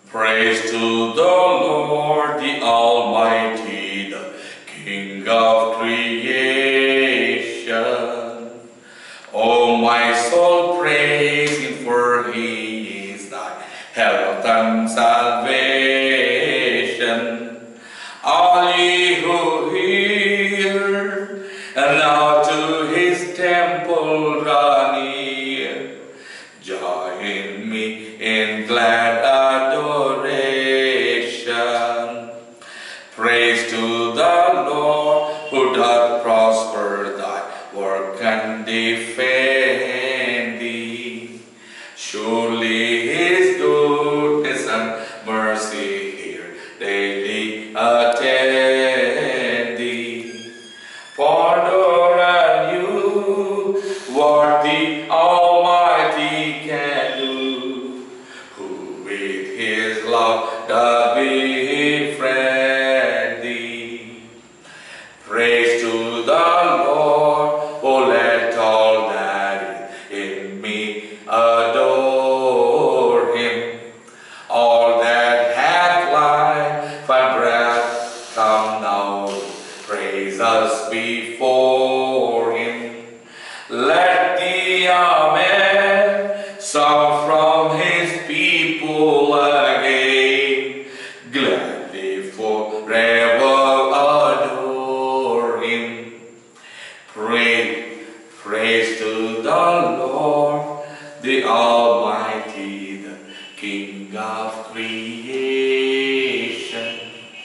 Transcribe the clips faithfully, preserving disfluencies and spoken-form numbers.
Praise to the Lord, the Almighty, the King of creation. O my soul, praise Him, for He is thy health and salvation. All ye who hear, and now to His temple draw near, join me in glad adoration. Praise to the Lord, who doth prosper thy work and defend thee. Surely His goodness and mercy here daily attend thee. Ponder anew what the Almighty can do, who with His love doth befriend thee. Praise to the Lord, oh let all that is in me adore Him. All that hath life and breath, come now, praise us before Him. Let the Amen sound from His people again, gladly forever adore Him. Pray, praise to the Lord, the Almighty, the King of creation.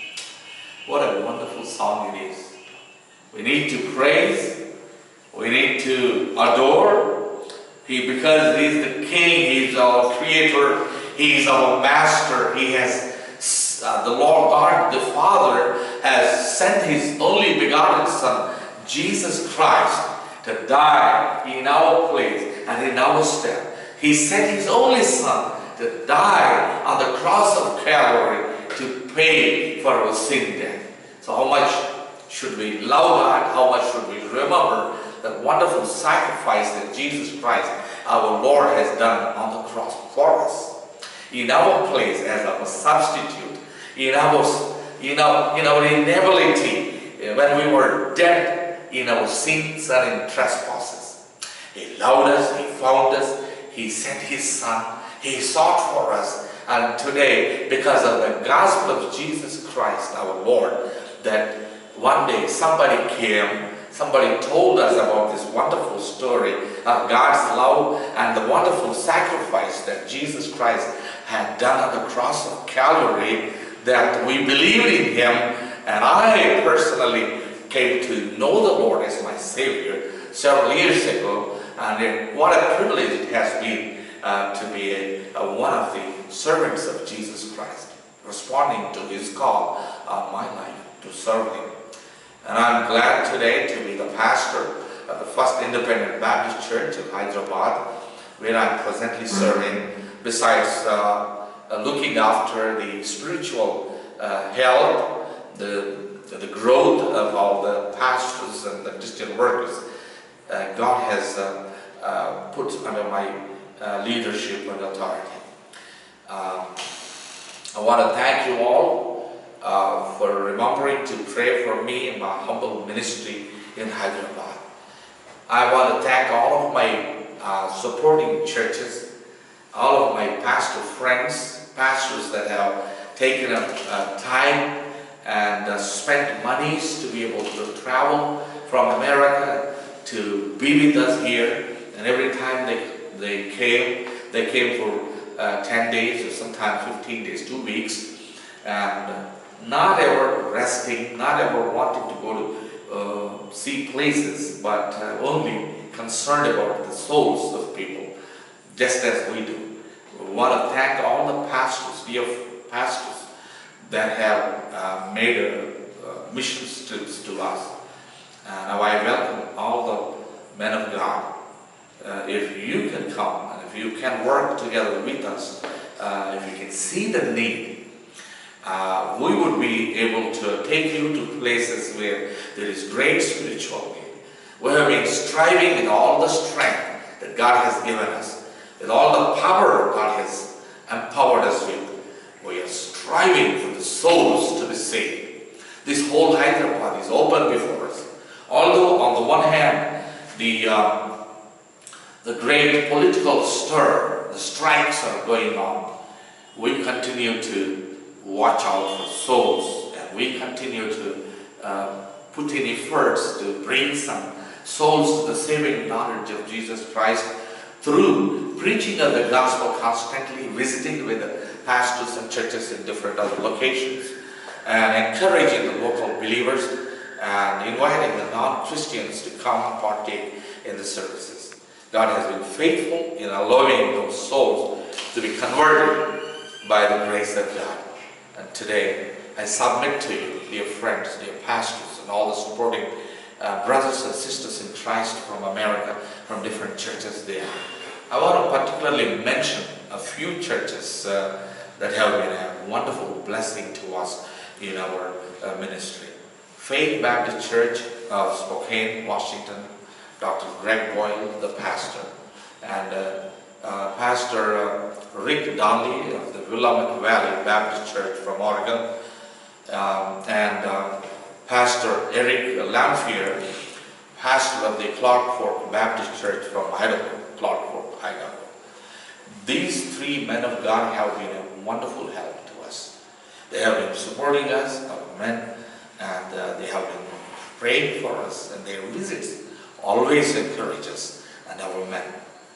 What a wonderful song it is. We need to praise, we need to adore He, because He's the King, He's our Creator, He's our Master. He has, uh, the Lord God, the Father, has sent His only begotten Son, Jesus Christ, to die in our place and in our stead. He sent His only Son to die on the cross of Calvary to pay for our sin debt. So how much should we love God? How much should we remember the wonderful sacrifice that Jesus Christ, our Lord, has done on the cross for us, in our place as our substitute, in our, in our, in our inability, when we were dead in our sins and in trespasses. He loved us, He found us, He sent His Son, He sought for us, and today, because of the gospel of Jesus Christ, our Lord, that one day somebody came, somebody told us about this wonderful story of God's love and the wonderful sacrifice that Jesus Christ had done on the cross of Calvary, that we believed in Him. And I personally came to know the Lord as my Savior several years ago, and it, what a privilege it has been uh, to be a, a, one of the servants of Jesus Christ, responding to His call on my life to serve Him. And I'm glad today to be the pastor of the First Independent Baptist Church in Hyderabad, where I'm presently serving, besides uh, uh, looking after the spiritual uh, health, the, the growth of all the pastors and the Christian workers uh, God has uh, uh, put under my uh, leadership and authority. Uh, I want to thank you all Uh, for remembering to pray for me in my humble ministry in Hyderabad. I want to thank all of my uh, supporting churches, all of my pastor friends, pastors that have taken up uh, time and uh, spent monies to be able to travel from America to be with us here. And every time they, they came, they came for uh, ten days or sometimes fifteen days, two weeks. And uh, not ever resting, not ever wanting to go to uh, see places, but uh, only concerned about the souls of people, just as we do. We want to thank all the pastors, dear pastors, that have uh, made a, uh, mission trips to us. And now I welcome all the men of God. Uh, if you can come, and if you can work together with us, uh, if you can see the need, Uh, we would be able to take you to places where there is great spiritual need. We have been striving with all the strength that God has given us, with all the power God has empowered us with. We the great political stir, the strikes are going on, we continue to watch out for souls, and we continue to uh, put in efforts to bring some souls to the saving knowledge of Jesus Christ through preaching of the gospel constantly, visiting with the pastors and churches in different other locations, and encouraging the local believers and inviting the non-Christians to come and partake in the services. God has been faithful in allowing those souls to be converted by the grace of God. And today, I submit to you, dear friends, dear pastors, and all the supporting uh, brothers and sisters in Christ from America, from different churches there. I want to particularly mention a few churches uh, that have been a wonderful blessing to us in our uh, ministry. Faith Baptist Church of Spokane, Washington, Doctor Greg Boyle, the pastor, and uh, uh, Pastor uh, Rick Donnelly of the Willamette Valley Baptist Church from Oregon, um, and uh, Pastor Eric Lamphere, pastor of the Clark Fork Baptist Church from Idaho, Clark Fork, Idaho. These three men of God have been a wonderful help to us. They have been supporting us, our men, and uh, they have been praying for us, and their visits always encourage us and our men.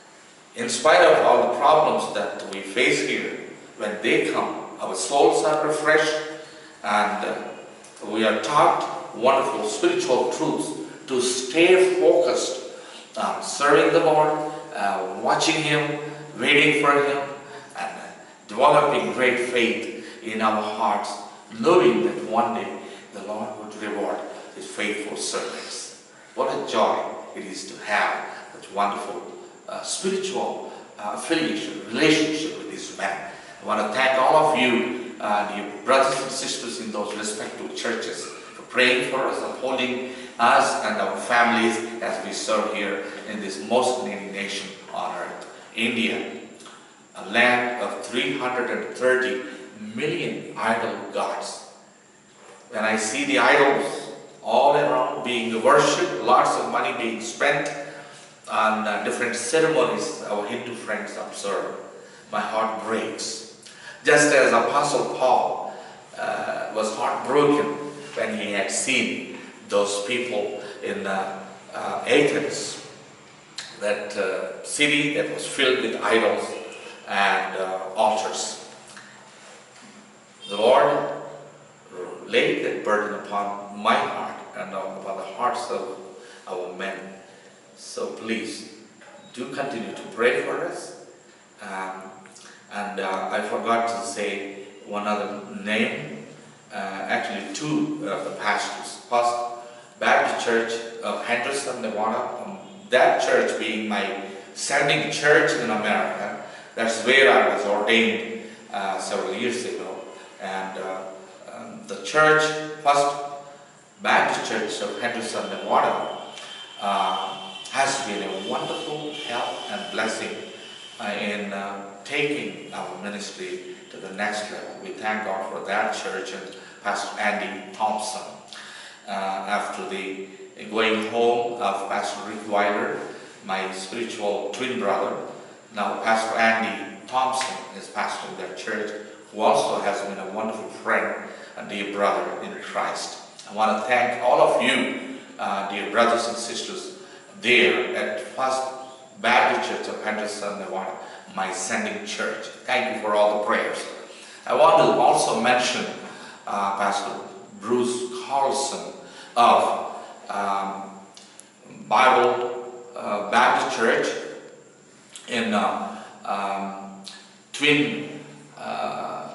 In spite of all the problems that we face here, when they come, our souls are refreshed, and uh, we are taught wonderful spiritual truths to stay focused on serving the Lord, uh, watching Him, waiting for Him, and uh, developing great faith in our hearts, knowing that one day the Lord would reward His faithful servants. What a joy it is to have such wonderful uh, spiritual uh, affiliation, relationship with these men. I want to thank all of you, uh, your brothers and sisters in those respective churches, for praying for us, upholding us and our families as we serve here in this most needy nation on earth, India, a land of three hundred thirty million idol gods. When I see the idols all around being worshipped, lots of money being spent on uh, different ceremonies our Hindu friends observe, my heart breaks. Just as Apostle Paul uh, was heartbroken when he had seen those people in uh, uh, Athens, that uh, city that was filled with idols and uh, altars. The Lord laid that burden upon my heart and upon the hearts of our men. So please, do continue to pray for us. Um, and uh, I forgot to say one other name, uh, actually two of the pastors. First, Baptist Church of Henderson, Nevada. Um, that church being my sending church in America. That's where I was ordained uh, several years ago. And uh, um, the church, First Baptist Church of Henderson, Nevada, uh, has been a wonderful help and blessing uh, in uh, taking our ministry to the next level. We thank God for that church and Pastor Andy Thompson. Uh, after the going home of Pastor Rick Weiler, my spiritual twin brother, now Pastor Andy Thompson is pastoring that church, who also has been a wonderful friend and dear brother in Christ. I want to thank all of you, uh, dear brothers and sisters, there at First Baptist Church of Henderson, Nevada, my sending church. Thank you for all the prayers. I want to also mention uh, Pastor Bruce Carlson of um, Bible uh, Baptist Church in uh, um, Twin uh,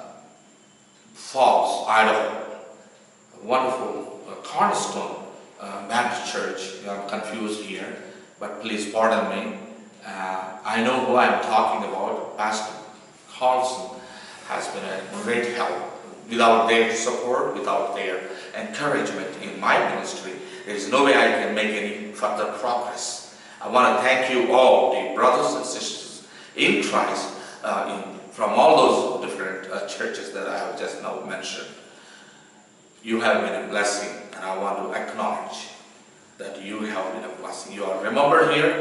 Falls, Idaho. A wonderful uh, cornerstone uh, Baptist Church. I'm confused here, but please pardon me. Uh, I know who I'm talking about. Pastor Carlson has been a great help. Without their support, without their encouragement in my ministry, there is no way I can make any further progress. I want to thank you all, the brothers and sisters in Christ, uh, in, from all those different uh, churches that I have just now mentioned. You have been a blessing, and I want to acknowledge that you have been a blessing. You are remembered here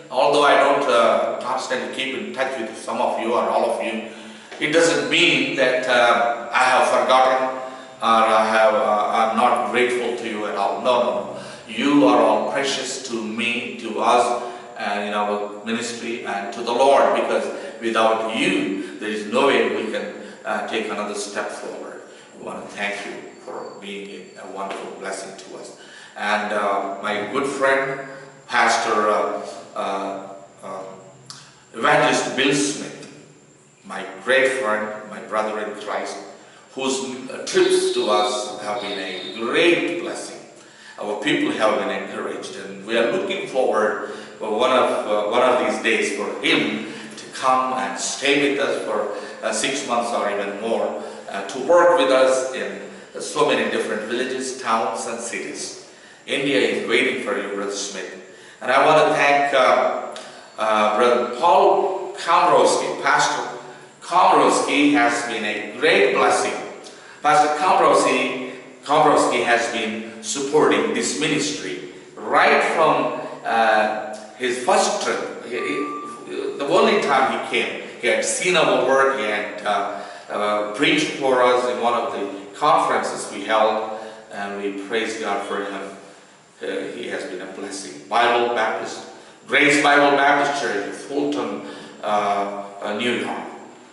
although I don't uh, constantly keep in touch with some of you or all of you, it doesn't mean that uh, I have forgotten or I have, uh, I'm not grateful to you at all. No, no, no. You are all precious to me, to us, and in our ministry, and to the Lord, because without you, there is no way we can uh, take another step forward. We want to thank you for being a wonderful blessing to us. And uh, my good friend, Pastor uh, uh, uh, Evangelist Bill Smith, my great friend, my brother in Christ, whose uh, trips to us have been a great blessing. Our people have been encouraged, and we are looking forward for one of uh, one of these days for him to come and stay with us for uh, six months or even more, uh, to work with us in uh, so many different villages, towns, and cities. India is waiting for you, Brother Smith. And I want to thank uh, uh, Brother Paul Komrowski. Pastor Komrowski has been a great blessing. Pastor Komrowski, Komrowski has been supporting this ministry right from uh, his first trip. He, he, the only time he came, he had seen our work, he had uh, uh, preached for us in one of the conferences we held, and we praise God for him. Uh, he has been a blessing. Bible Baptist, Grace Bible Baptist Church, Fulton, uh, uh, New York.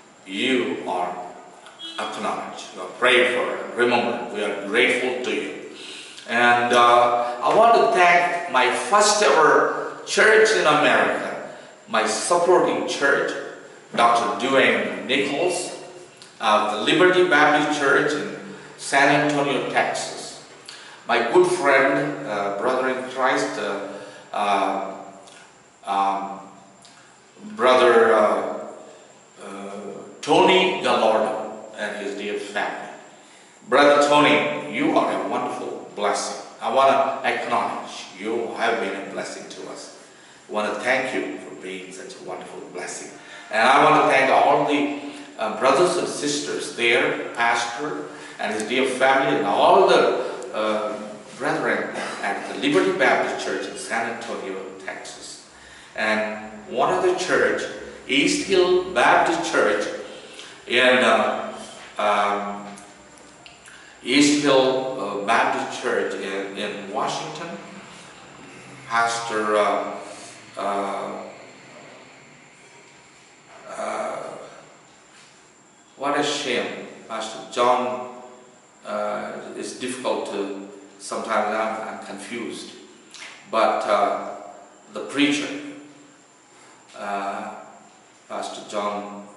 You are acknowledged, you are prayed for, remembered. We are grateful to you. And uh, I want to thank my first ever church in America, my supporting church, Doctor Dwayne Nichols of the Liberty Baptist Church in San Antonio, Texas. My good friend, uh, brother in Christ, uh, uh, um, brother uh, uh, Tony Gallardo and his dear family. Brother Tony, you are a wonderful blessing. I want to acknowledge you have been a blessing to us. I want to thank you for being such a wonderful blessing. And I want to thank all the uh, brothers and sisters there, Pastor and his dear family, and all the uh, brethren at the Liberty Baptist Church in San Antonio, Texas. And one other church, East Hill Baptist Church in uh, um, East Hill uh, Baptist Church in, in Washington. Pastor uh, uh, uh, what a shame, Pastor John. Uh, it's difficult to, sometimes I'm, I'm confused, but uh, the preacher, uh, Pastor John,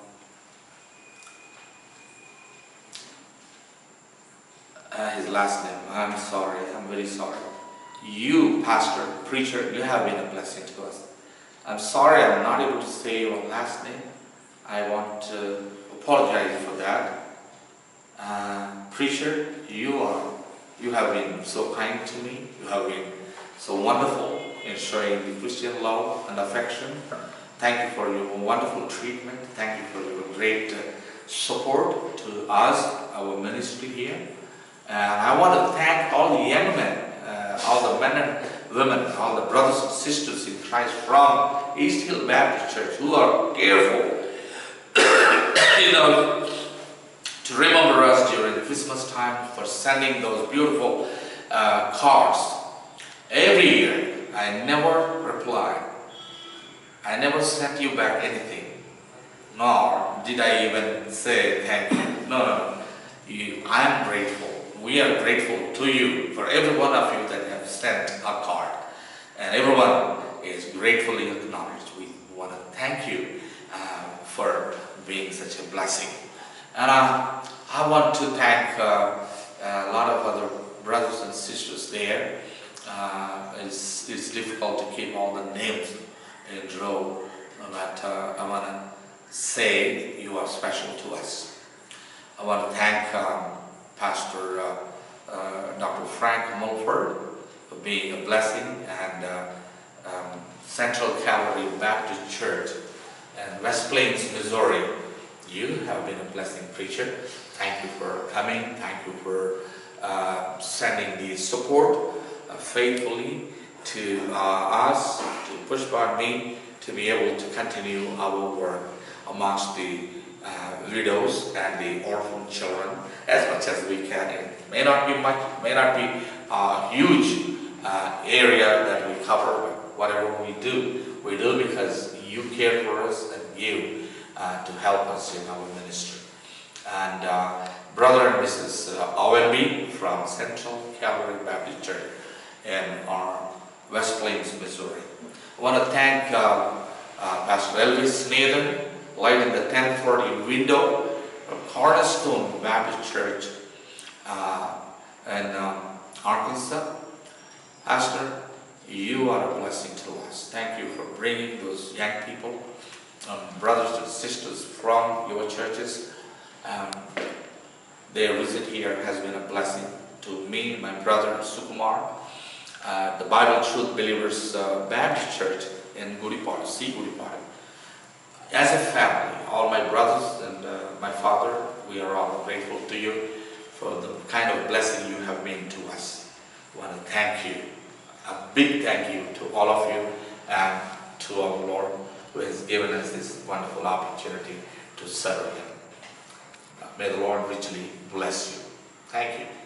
uh, his last name, I'm sorry, I'm very sorry. You, Pastor, preacher, you have been a blessing to us. I'm sorry I'm not able to say your last name. I want to apologize for that. Uh, preacher, you are, you have been so kind to me. You have been so wonderful in showing the Christian love and affection. Thank you for your wonderful treatment. Thank you for your great uh, support to us, our ministry here. And I want to thank all the young men, uh, all the men and women, all the brothers and sisters in Christ from East Hill Baptist Church who are careful, you know, to remember us during the Christmas time, for sending those beautiful uh, cards. Every year, I never replied. I never sent you back anything, nor did I even say thank you. No, no, you, I am grateful. We are grateful to you for every one of you that have sent a card. And everyone is gratefully acknowledged. We want to thank you uh, for being such a blessing. And uh, I want to thank uh, a lot of other brothers and sisters there. Uh, it's, it's difficult to keep all the names in a row, but uh, I want to say you are special to us. I want to thank um, Pastor uh, uh, Doctor Frank Mulford for being a blessing, and uh, um, Central Calvary Baptist Church in West Plains, Missouri. You have been a blessing, preacher. Thank you for coming. Thank you for uh, sending the support uh, faithfully to uh, us, to Pushpa and me, to be able to continue our work amongst the uh, widows and the orphan children as much as we can. It may not be much, may not be a huge uh, area that we cover, but whatever we do, we do because you care for us and you uh, to help us in our ministry. And uh, Brother and Missus Uh, Owen B. from Central Calvary Baptist Church in our West Plains, Missouri. I want to thank uh, uh, Pastor Elvis Nathan, light in the ten forty window from Cornerstone Baptist Church uh, in um, Arkansas. Pastor, you are a blessing to us. Thank you for bringing those young people, um, brothers and sisters from your churches. Um, their visit here has been a blessing to me, my brother Sukumar, uh, the Bible Truth Believers uh, Baptist Church in Gudipadu, C. Gudipadu. As a family, all my brothers and uh, my father, we are all grateful to you for the kind of blessing you have been to us. I want to thank you, a big thank you to all of you and to our Lord who has given us this wonderful opportunity to serve Him. May the Lord richly bless you. Thank you.